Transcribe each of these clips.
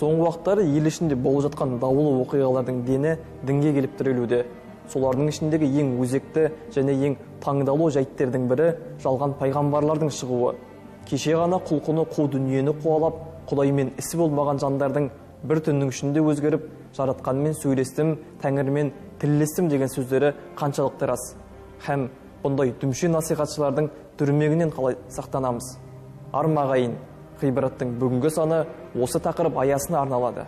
Соңғы уақыттары ел ішінде болып жатқан даулы оқиғалардың дені дінге келіп тірелуде. Солардың ішіндегі ең өзекті және ең таңдаулы жайттердің бірі жалған пайғамбарлардың шығуы. Кеше ғана құлқыны қу дүниені қуалап, Құдаймен ісі болмаған жандардың бір түннің ішінде өзгеріп, жаратқанмен сөйлестім, Тәңірмен тілдестім деген сөздері қаншалықты рас. Һәм бұндай дүмше насихатшылардың дүрмегінен қалай сақтанамыз? Армағайын, ғибраттың бүгінгі саны осы тақырып аясына арналады.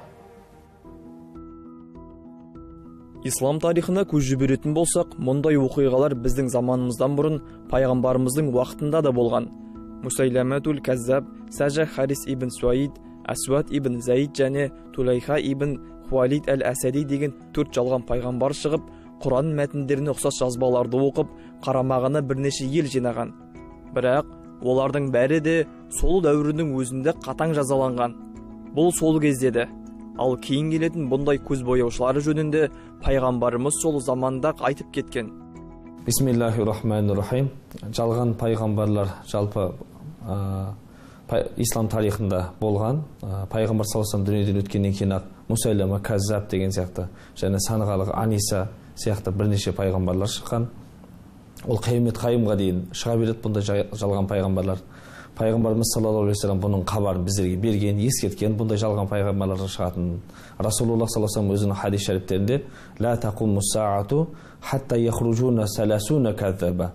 Ислам тарихына көз жіберетін болсақ, мұндай оқиғалар біздің заманымыздан бұрын пайғамбарымыздың уақытында да болған. Мусайләмәтул Кәззаб, Сәжәх Харис ибн Суаид, Әсуат ибн Зәид және Тулайха ибн Хуалид әл-Әсәди деген 4 жалған пайғамбар шығып, Құран мәтіндеріне ұқсас жазбаларды оқып, қарамағына бірнеше ел жинаған. Бірақ олардың бәрі де сол дәуірінің өзінде қатаң жазаланған. Бұл сол кездеді. Ал кейін келетін бұндай көз бояушылары жөнінде пайғамбарымыз сол заманда айтып кеткен. Бисмиллахир-рахманир-рахим. Жалған пайғамбарлар жалпы ислам тарихында болған. Пайғамбар саллаллаху алейхи дүниеден өткеннен кейін ақ Мусайлама Кәззаб деген сияқты және санғалық Аниса сияқты бірнеше пайғамбарлар шыққан. Ол қиямет қайымға дейін шыға береді бұндай жалған пайғамбарлар. Пайғамбарымыз саллаллаху алейхи вассалам бұның хабарын біздерге берген, ескерткен, бұндай жалған пайғамбарлар шығатынын. Расулуллах саллаллаху алейхи вассалам өзінің хадис шәрифтерінде ла тақуму саату хатта яхруджуна саласуна кәззаба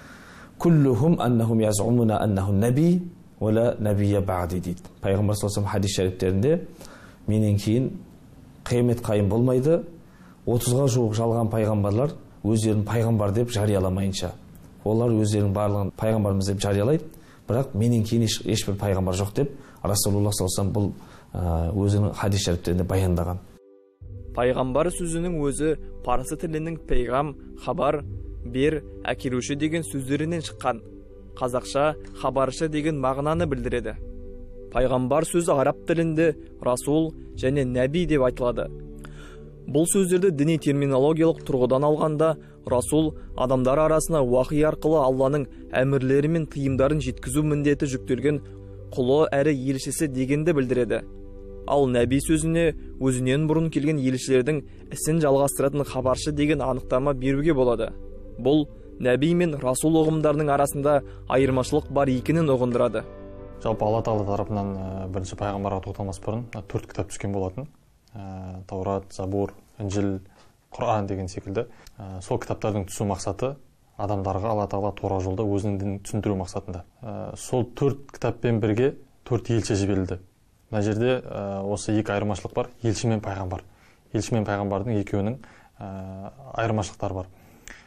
куллухум аннахум язумуна аннаху наби ва ла набия баъди дейді. Пайғамбар саллаллаху алейхи вассалам хадис шәрифтерінде менен кейін қиямет қайым болмайды, 30-ға жуық жалған пайғамбарлар өздерін пайғамбар деп жарияламайынша. Олар өздерінің барлығын пайғамбарымыз деп жариялайды, бірақ менен кейін ешбір пайғамбар жоқ деп Расулуллах саллаллаху алейхи вассалам бұл өзінің хадис шәрифтерінде баяндаған. Пайғамбар сөзінің өзі парсы тілінің пейғам, хабар, бер, әкелуші деген сөздерінен шыққан. Қазақша хабаршы деген мағынаны білдіреді. Пайғамбар сөзі араб тілінде расул және нәби деп айтылады. Бұл сөздерді діни терминологиялық тұрғыдан алғанда, расул адамдар арасына уахи арқылы Алланың әмірлері мен тыйымдарын жеткізу міндеті жүктелген құлы әрі елшісі дегенді білдіреді. Ал нәби сөзіне өзінен бұрын келген елшілердің ісін жалғастыратын хабаршы деген анықтама беруге болады. Бұл нәби мен расул ұғымдарының арасында айырмашылық бар екенін ұғындырады. Жалпы Алла Тағала тарапынан бірінші пайғамбарға тоқталмас бұрын 4 кітап түскен болатын. Таурат, Забур, Инжил, Құран деген секілді. Сол кітаптардың түсу мақсаты адамдарға Алла Тағала тура жолда өзінің дінін түсіндіру мақсатында. Сол 4 кітаппен бірге 4 елші жіберілді. Мына жерде осы екі айырмашылық бар: елші мен пайғамбар. Елші мен пайғамбардың екеуінің айырмашылықтары бар.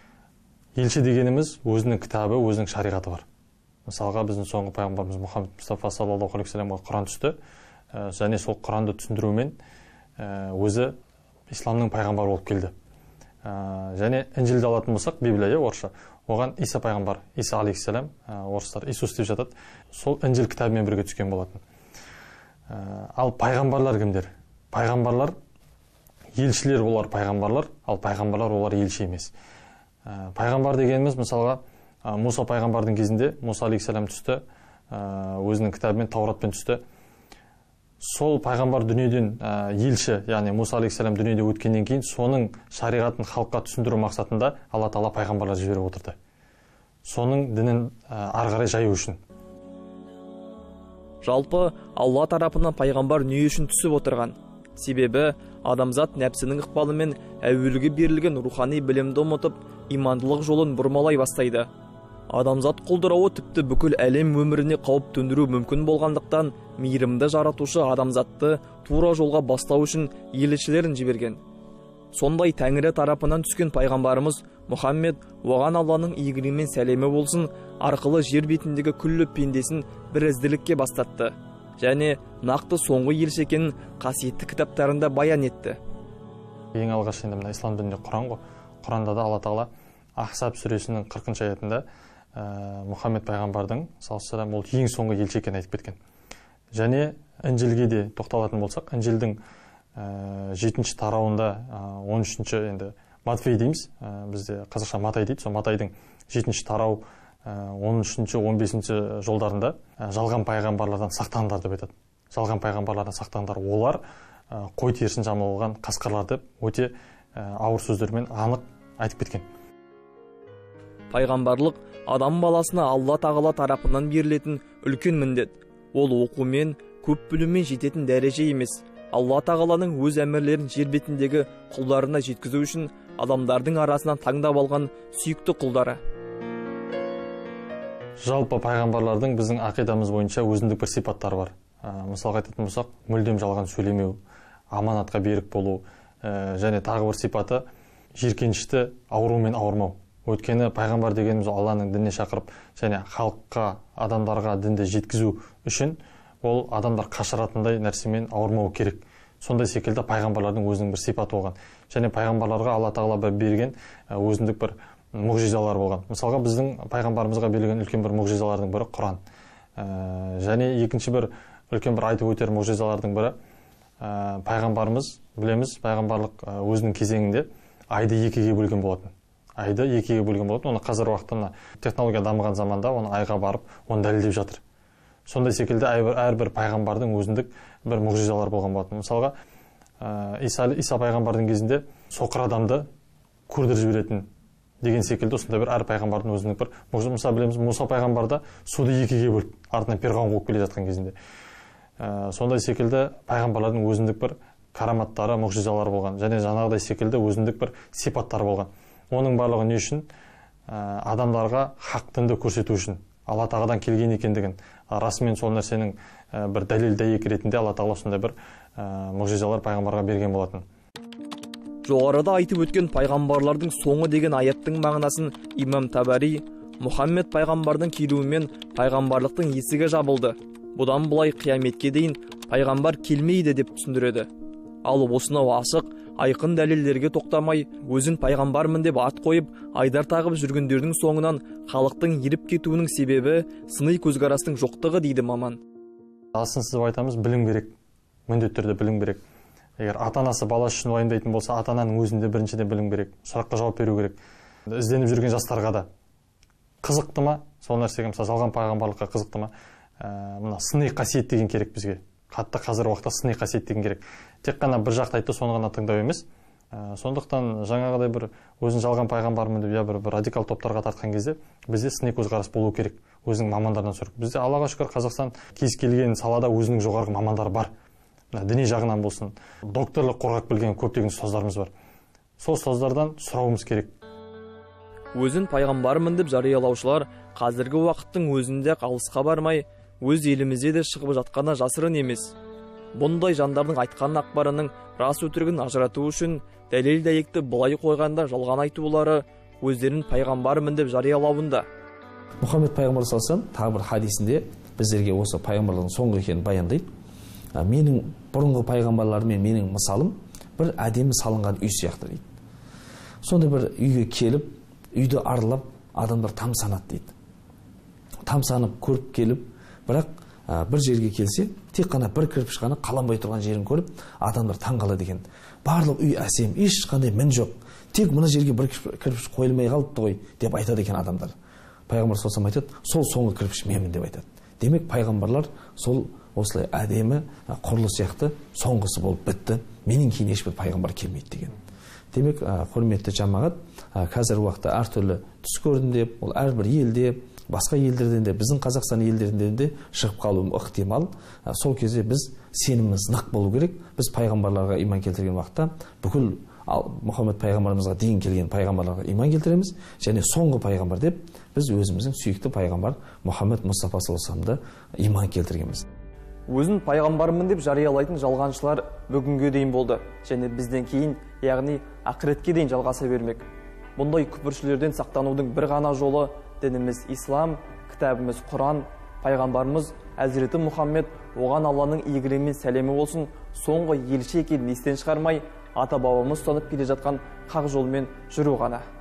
Елші дегеніміз өзінің кітабы, өзінің шариғаты бар. Мысалға біздің соңғы пайғамбарымыз Мұхаммед Мұстафа саллаллаху алейхи вассаламға Құран түсті, және сол Құранды түсіндірумен өзі исламның пайғамбары болып келді. Және Инжилді алатын болсақ, Библия орысша, оған Иса пайғамбар, Иса алейхиссалам, орыстар Иисус деп жатады, сол Инжил кітабымен бірге түскен болатын. Ал пайғамбарлар кімдер? Пайғамбарлар, елшілер олар пайғамбарлар, ал пайғамбарлар олар елші емес. Пайғамбар дегеніміз, мысалға, Муса пайғамбардың кезінде Муса алейхиссалам түсті, өзінің кітабымен Тауратпен түсті. Сол пайғамбар дүниеден елші, яғни Муса алейхиссалам дүниеде өткеннен кейін соның шариғатын халыққа түсіндіру мақсатында Алла Тағала пайғамбарлар жіберіп отырды. Соның дінін ары қарай жаю үшін. Жалпы Алла тарапынан пайғамбар не үшін түсіп отырған? Себебі адамзат нәпсінің ықпалымен әуелге берілген рухани білімді ұмытып, имандылық жолын бұрмалай бастайды. Адамзат құлдырауы тіпті бүкіл әлем өміріне қауіп төндіру мүмкін болғандықтан, мейірімді жаратушы адамзатты тура жолға бастау үшін елшілерін жіберген. Сондай Тәңірі тарапынан түскен пайғамбарымыз Мұхаммед оған Алланың игілігі мен сәлемі болсын арқылы жер бетіндегі күллі пендесін бір ізділікке бастатты. Және нақты соңғы елші екенін қасиетті кітаптарында баян етті. Ең алғаш енді мына ислам дінінде Құран ғой. Құранда да Алла Тағала Ахсаб сүресінің 40-шы аятында Мұхаммед пайғамбардың саллаллаху ол ең соңғы елші екенін айтып кеткен. Және Инжилге де тоқталатын болсақ, Инжилдің 7-ші тарауында 13-ші енді Матфей дейміз, бізде қазақша Матай дейді, сол Матайдың 7-ші тарау 13-ші 15-ші жолдарында жалған пайғамбарлардан сақтаныңдар деп айтады. жалған пайғамбарлардан сақтаңдар, олар қой терісін жамылған қасқырлар деп өте ауыр сөздермен анық айтып кеткен. Пайғамбарлық адам баласына Алла тағала тарапынан берілетін үлкен міндет. Ол оқумен, көп білумен жететін дәреже емес. Алла тағаланың өз әмірлерін жер бетіндегі құлдарына жеткізу үшін адамдардың арасынан таңдап алған сүйікті құлдары. Жалпы пайғамбарлардың біздің ақидамыз бойынша өзіндік бір сипаттары бар. Мысалға айтатын болсақ, мүлдем жалған сөйлемеу, аманатқа берік болу, және тағы бір сипаты жиіркенішті аурумен ауырмау. Өйткені пайғамбар дегеніміз Алланың дініне шақырып, және халыққа, адамдарға дінді жеткізу үшін ол адамдар қашыратындай нәрсемен ауырмау керек. Сондай секілді пайғамбарлардың өзінің бір сипаты болған. Және пайғамбарларға Алла тағала берген өзіндік бір мұғжизалар болған. Мысалға біздің пайғамбарымызға берілген үлкен бір мұғжизалардың бірі Құран. Және екінші бір үлкен бір айтып өтер мұғжизалардың бірі пайғамбарымыз, білеміз, пайғамбарлық өзінің кезеңінде айды екіге бөлген болатын. Айды екіге бөлген болатын. Оны қазір уақытта технология дамыған заманда оны айға барып, оны дәлелдеп жатыр. Сондай секілді әрбір пайғамбардың өзіндік бір мұғжизалар болған болатын. Мысалға, Иса пайғамбардың кезінде соқыр адамды көрдіріп жіберетін деген секілді осындай бір әр пайғамбардың өзіндік бір мұғжиза. Мысалы білеміз, Мұса пайғамбарда суды екіге бөліп, артынан перғауын қуып келе жатқан кезінде. Сондай секілді пайғамбарлардың өзіндік бір караматтары, мұғжизалары болған. Және жаңағыдай секілді өзіндік бір сипаттары болған. Оның барлығы не үшін? Адамдарға хақ дінді көрсету үшін. Алла тағадан келген екендігін, расымен сол нәрсенің бір дәлел дәйек ретінде Алла тағала сондай бір мұғжизалар пайғамбарға берген болатын. Жоғарыда айтып өткен пайғамбарлардың соңы деген аяттың мағынасын имам Табари, Мұхаммед пайғамбардың келуімен пайғамбарлықтың есігі жабылды. Бұдан бұлай қияметке дейін пайғамбар келмейді деп түсіндіреді. Ал осынау ашық, айқын дәлелдерге тоқтамай, өзін пайғамбармын деп ат қойып, айдар тағып жүргендердің соңынан халықтың еріп кетуінің себебі сыни көзқарастың жоқтығы дейді маман. Асын сіз айтамыз, білім керек. Міндетті түрде білім керек. Егер ата-анасы баласы үшін уайымдайтын болса, ата-ананың өзінде біріншіден білім керек. Сұраққа жауап беру керек. Ізденіп жүрген жастарға да қызықты ма? Сол нәрсеге, мысалы, жалған пайғамбарлыққа қызықты ма? Мына сыни қасиет деген керек бізге. Қатты қазір уақытта сыни қасиет деген керек. Тек қана бір жақты айтты, соны ғана тыңдау емес. Сондықтан жаңағыдай бір өзін жалған пайғамбармын деп бір радикал топтарға тартқан кезде бізде сыни көзқарас болу керек. Өзінің мамандардан сұрап. Бізде Аллаға шүкір Қазақстан кез келген салада өзінің жоғарғы мамандары бар. Діни жағынан болсын, докторлық қорғап білген көптеген ұстаздарымыз бар. Сол ұстаздардан сұрауымыз керек. Өзін пайғамбармын деп жариялаушылар қазіргі уақыттың өзінде алысқа бармай, өз елімізде де шығып жатқаны жасырын емес. Бұндай жандардың айтқан ақпарының рас өтірігін ажырату үшін дәлел дәйекті былай қойғанда жалған айтулары өздерін пайғамбармын деп жариялауында. Мұхаммед пайғамбар салсам тағы бір хадисінде біздерге осы пайғамбарлардың соңғы екенін баяндайды. Менің бұрынғы пайғамбарлармен менің мысалым бір әдемі салынған үй сияқты дейді. Сондай бір үйге келіп, үйді аралап, адамдар тамсанады дейді. Тамсанып көріп келіп, бірақ бір жерге келсе, тек қана бір кірпіш қана қаланбай тұрған жерін көріп, адамдар таңғалады екен. Барлық үй әсем, ешқандай мін жоқ. Тек мына жерге бір кірпіш қойылмай қалыпты ғой деп айтады екен адамдар. Пайғамбар салсам айтады, сол соңғы кірпіш менмін деп айтады. Демек пайғамбарлар сол осылай әдемі құрылыс сияқты соңғысы болып бітті. Менен кейін ешбір пайғамбар келмейді деген. Демек, құрметті жамағат, қазір уақытта әртүрлі түс көрдім деп, ол әрбір елде, басқа елдерден де, біздің Қазақстан елдерінен де шығып қалуы ықтимал. Сол кезде біз сеніміміз нық болу керек. Біз пайғамбарларға иман келтірген уақытта бүкіл Мұхаммед пайғамбарымызға дейін келген пайғамбарларға иман келтіреміз, және соңғы пайғамбар деп біз өзіміздің сүйікті пайғамбар Мұхаммед Мұстафа саллаллаху алейхи вассаламды иман келтіргенбіз. Өзін пайғамбармын деп жариялайтын жалғаншылар бүгінге дейін болды, және бізден кейін, яғни ақыретке дейін жалғаса бермек. Бұндай күпіршілерден сақтанудың бір ғана жолы дініміз ислам, кітабымыз Құран, пайғамбарымыз Әзіреті Мұхаммед, оған Алланың игілігі мен сәлемі болсын, соңғы елші екенін естен шығармай, ата-бабамыз ұстанып келе жатқан хақ жолмен жүру ғана.